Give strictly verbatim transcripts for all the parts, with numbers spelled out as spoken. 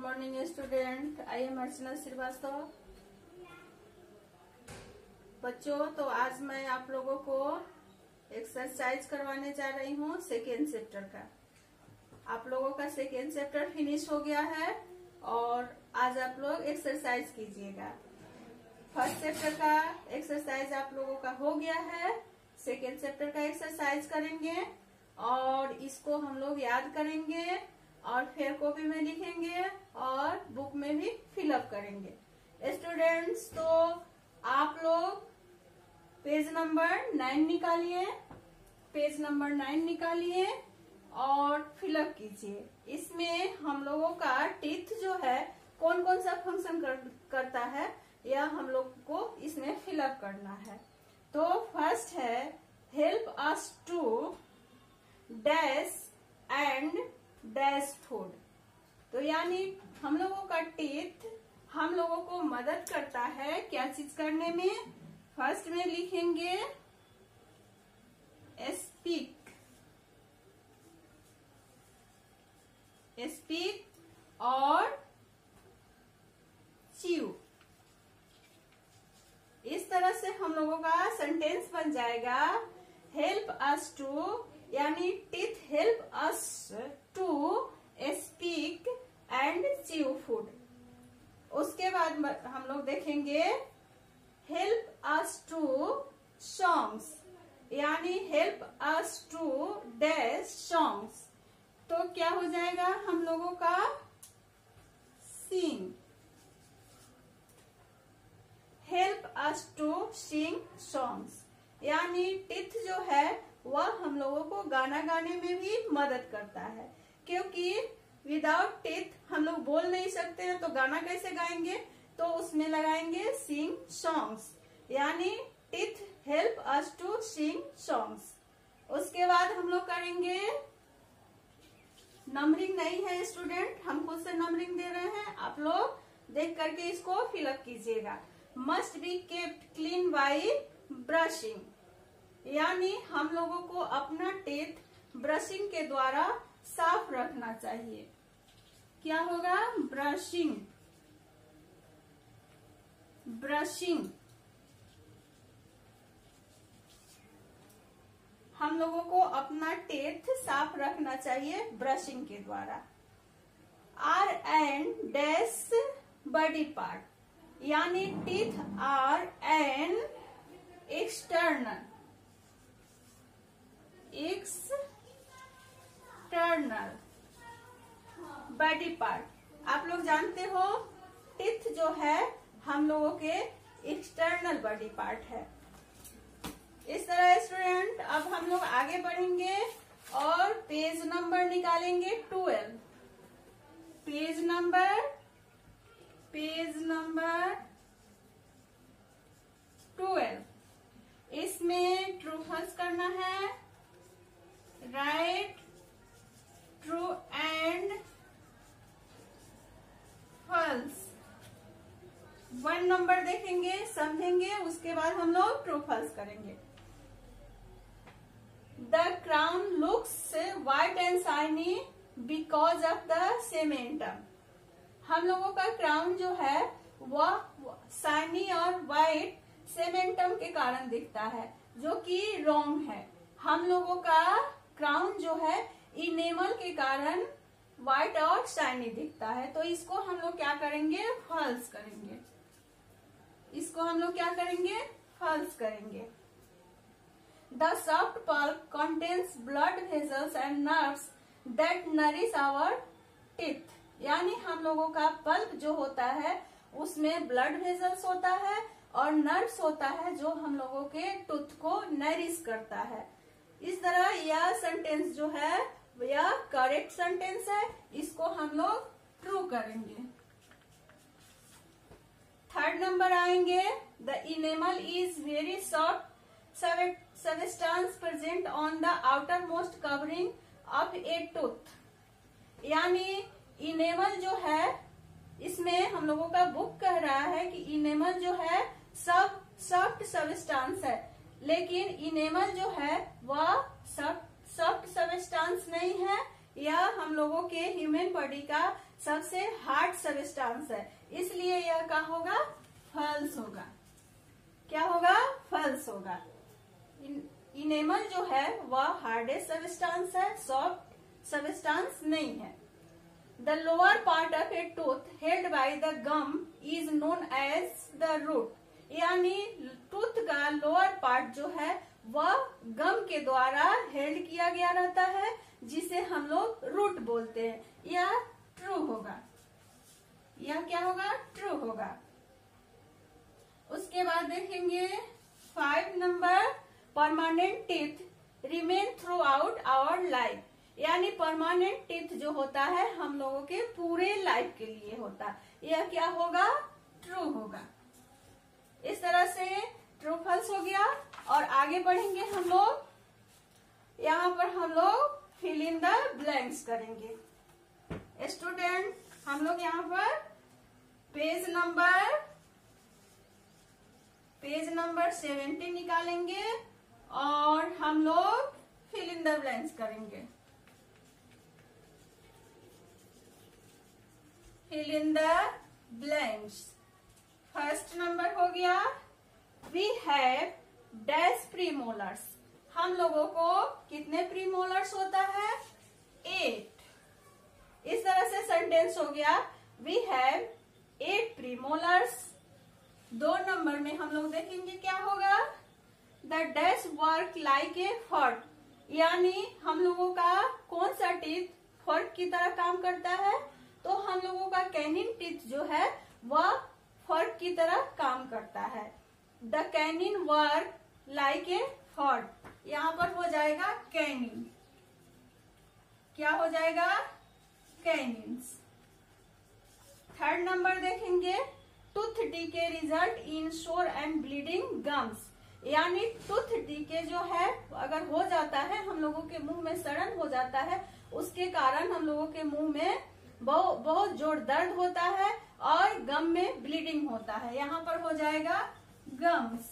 Morning student, I am Archana Srivastava. बच्चों, तो आज मैं आप लोगों को एक्सरसाइज करवाने जा रही हूँ सेकेंड चैप्टर का। आप लोगों का सेकेंड चैप्टर फिनिश हो गया है और आज आप लोग एक्सरसाइज कीजिएगा। फर्स्ट चैप्टर का एक्सरसाइज आप लोगों का हो गया है, सेकेंड चैप्टर का एक्सरसाइज करेंगे और इसको हम लोग याद करेंगे और फिर कॉपी में लिखेंगे और बुक में भी फिलअप करेंगे। स्टूडेंट्स, तो आप लोग पेज नंबर नाइन निकालिए, पेज नंबर नाइन निकालिए और फिलअप कीजिए। इसमें हम लोगों का टीथ जो है कौन कौन सा फंक्शन कर, करता है यह हम लोग को इसमें फिलअप करना है। तो फर्स्ट है help us to dash and dash food. तो यानी हम लोगों का टीथ हम लोगों को मदद करता है क्या चीज करने में। फर्स्ट में लिखेंगे स्पीक, स्पीक और च्यू। इस तरह से हम लोगों का सेंटेंस बन जाएगा हेल्प अस टू, यानी teeth help us to speak and chew food. उसके बाद हम लोग देखेंगे हेल्प अस टू सॉन्ग्स, यानी help us to dash songs. तो क्या हो जाएगा हम लोगों का sing, help us to sing songs. यानी टीथ जो है वह हम लोगों को गाना गाने में भी मदद करता है, क्योंकि विदाउट टीथ हम लोग बोल नहीं सकते हैं, तो गाना कैसे गाएंगे। तो उसमें लगाएंगे सिंग सॉन्ग्स, यानी teeth help us to sing songs. उसके बाद हम लोग करेंगे नंबरिंग नहीं है स्टूडेंट, हम खुद से नंबरिंग दे रहे हैं, आप लोग देख करके इसको फिलअप कीजिएगा। Must be kept clean by brushing, यानी हम लोगों को अपना टीथ ब्रशिंग के द्वारा साफ रखना चाहिए। क्या होगा ब्रशिंग, ब्रशिंग हम लोगों को अपना टीथ साफ रखना चाहिए ब्रशिंग के द्वारा। Are and dash body part, यानी teeth are an external, external body part. आप लोग जानते हो टीथ जो है हम लोगों के एक्सटर्नल बॉडी पार्ट है। इस तरह स्टूडेंट अब हम लोग आगे बढ़ेंगे और पेज नंबर निकालेंगे twelve. Page number page number twelve. इसमें ट्रू फॉल्स करना है, right true and false. One number देखेंगे, समझेंगे, उसके बाद हम लोग ट्रू फॉल्स करेंगे। The crown looks white and shiny because of the cementum. हम लोगों का क्राउन जो है वह शाइनी और व्हाइट सेमेंटम के कारण दिखता है, जो कि रॉन्ग है। हम लोगों का क्राउन जो है इनेमल के कारण व्हाइट और शाइनी दिखता है। तो इसको हम लोग क्या करेंगे, फॉल्स करेंगे। इसको हम लोग क्या करेंगे, फॉल्स करेंगे। The soft pulp contains blood vessels and nerves that nourish our teeth, यानी हम लोगों का पल्प जो होता है उसमें ब्लड वेसल्स होता है और नर्व्स होता है जो हम लोगों के टूथ को नरिश करता है। इस तरह यह सेंटेंस जो है यह करेक्ट सेंटेंस है, इसको हम लोग ट्रू करेंगे। थर्ड नंबर आएंगे the enamel is very soft substance present on the outermost covering of a tooth, यानी इनेमल जो है इसमें हम लोगों का बुक कह रहा है कि इनेमल जो है सब सॉफ्ट सबस्टेंस है, लेकिन इनेमल जो है वह सॉफ्ट सॉफ्ट सबस्टेंस नहीं है, यह हम लोगों के ह्यूमन बॉडी का सबसे हार्ड सबस्टांस है, इसलिए यह क्या होगा, फॉल्स होगा। क्या होगा, फॉल्स होगा। इनेमल जो है वह हार्डेस्ट सबस्टांस है, सॉफ्ट सबस्टांस नहीं है। The lower part of a tooth held by the gum is known as the root, यानी टूथ का लोअर पार्ट जो है वह गम के द्वारा हेल्ड किया गया रहता है, जिसे हम लोग रूट बोलते हैं। यह ट्रू होगा, यह क्या होगा, ट्रू होगा। उसके बाद देखेंगे five number, permanent teeth remain throughout our life, यानी परमानेंट टीथ जो होता है हम लोगों के पूरे लाइफ के लिए होता है। यह क्या होगा, ट्रू होगा। इस तरह से ट्रू फॉल्स हो गया। और आगे बढ़ेंगे हम लोग, यहाँ पर हम लोग फिल इन द ब्लैंक्स करेंगे। स्टूडेंट, हम लोग यहाँ पर page number page number seventy निकालेंगे और हम लोग फिल इन द ब्लैंक्स करेंगे। Fill in the blanks. First number हो गया, वी हैव डैश प्रीमोलर्स। हम लोगों को कितने प्रीमोलर्स होता है, एट। इस तरह से सेंटेंस हो गया, वी हैव एट प्रीमोलर्स। दो नंबर में हम लोग देखेंगे क्या होगा, the dash work like a fork, यानी हम लोगों का कौन सा टीथ फॉर्क की तरह काम करता है, तो हम लोगों का कैनिन टीथ जो है वह फॉर्क की तरह काम करता है। The canine work like a fork, यहाँ पर हो जाएगा कैनिन। क्या हो जाएगा, कैनिन्स। थर्ड नंबर देखेंगे, tooth decay result in sore and bleeding gums, यानी टूथ डीके जो है अगर हो जाता है, हम लोगों के मुंह में सड़न हो जाता है, उसके कारण हम लोगों के मुंह में बहुत बहुत जोर दर्द होता है और गम में ब्लीडिंग होता है। यहाँ पर हो जाएगा गम्स।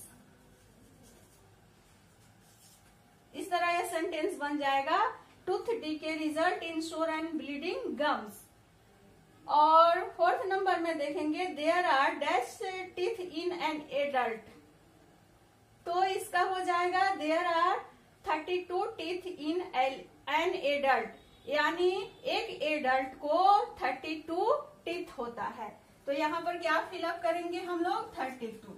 इस तरह यह सेंटेंस बन जाएगा, tooth decay result in sore and bleeding gums. और फोर्थ नंबर में देखेंगे, there are dash teeth in an adult, तो इसका हो जाएगा, there are thirty two teeth in an adult, यानी एक एडल्ट को थर्टी टू टीथ होता है। तो यहाँ पर क्या फिलअप करेंगे हम लोग, थर्टी टू।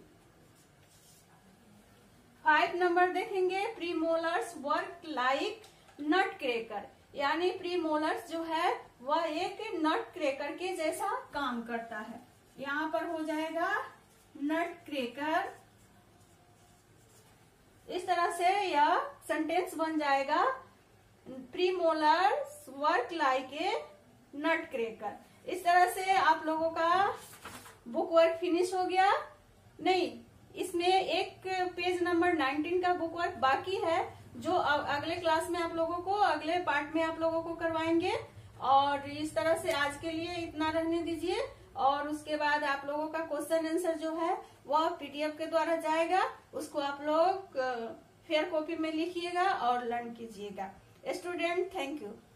फाइव नंबर देखेंगे, premolars work like nut cracker, यानी प्रीमोलर्स जो है वह एक नट क्रैकर के जैसा काम करता है। यहाँ पर हो जाएगा नट क्रैकर। इस तरह से यह सेंटेंस बन जाएगा, premolars work like a nut cracker. इस तरह से आप लोगों का बुक वर्क फिनिश हो गया। नहीं, इसमें एक पेज नंबर नाइनटीन का बुक वर्क बाकी है, जो अगले क्लास में आप लोगों को, अगले पार्ट में आप लोगों को करवाएंगे। और इस तरह से आज के लिए इतना रहने दीजिए, और उसके बाद आप लोगों का क्वेश्चन आंसर जो है वह पीडीएफ के द्वारा जाएगा, उसको आप लोग फेयर कॉपी में लिखिएगा और लर्न कीजिएगा। Student, thank you.